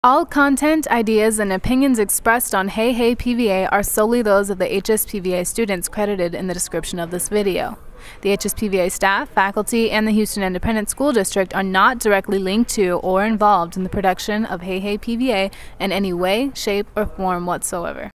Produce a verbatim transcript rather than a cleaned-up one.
All content, ideas, and opinions expressed on Hey Hey P V A are solely those of the H S P V A students credited in the description of this video. The H S P V A staff, faculty, and the Houston Independent School District are not directly linked to or involved in the production of Hey Hey P V A in any way, shape, or form whatsoever.